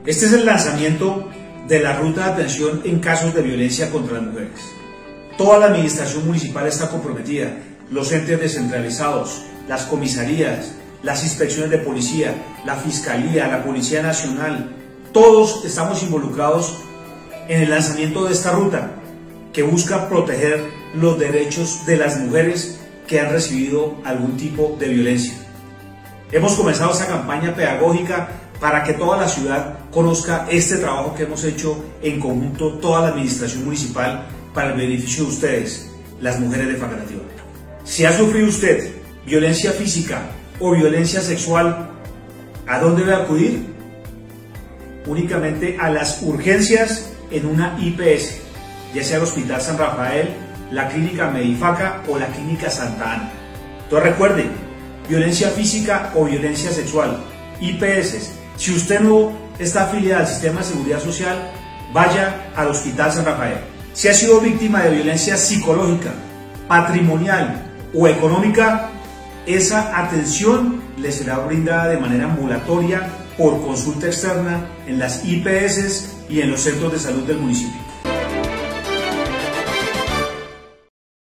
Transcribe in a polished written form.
Este es el lanzamiento de la ruta de atención en casos de violencia contra las mujeres. Toda la administración municipal está comprometida, los entes descentralizados, las comisarías, las inspecciones de policía, la Fiscalía, la Policía Nacional, todos estamos involucrados en el lanzamiento de esta ruta que busca proteger los derechos de las mujeres que han recibido algún tipo de violencia. Hemos comenzado esta campaña pedagógica para que toda la ciudad conozca este trabajo que hemos hecho en conjunto toda la administración municipal para el beneficio de ustedes, las mujeres de Facatativá. Si ha sufrido usted violencia física o violencia sexual, ¿a dónde debe acudir? Únicamente a las urgencias en una IPS, ya sea el Hospital San Rafael, la Clínica Medifaca o la Clínica Santa Ana. Entonces recuerde, violencia física o violencia sexual, IPS. Si usted no está afiliado al Sistema de Seguridad Social, vaya al Hospital San Rafael. Si ha sido víctima de violencia psicológica, patrimonial o económica, esa atención le será brindada de manera ambulatoria por consulta externa en las IPS y en los centros de salud del municipio.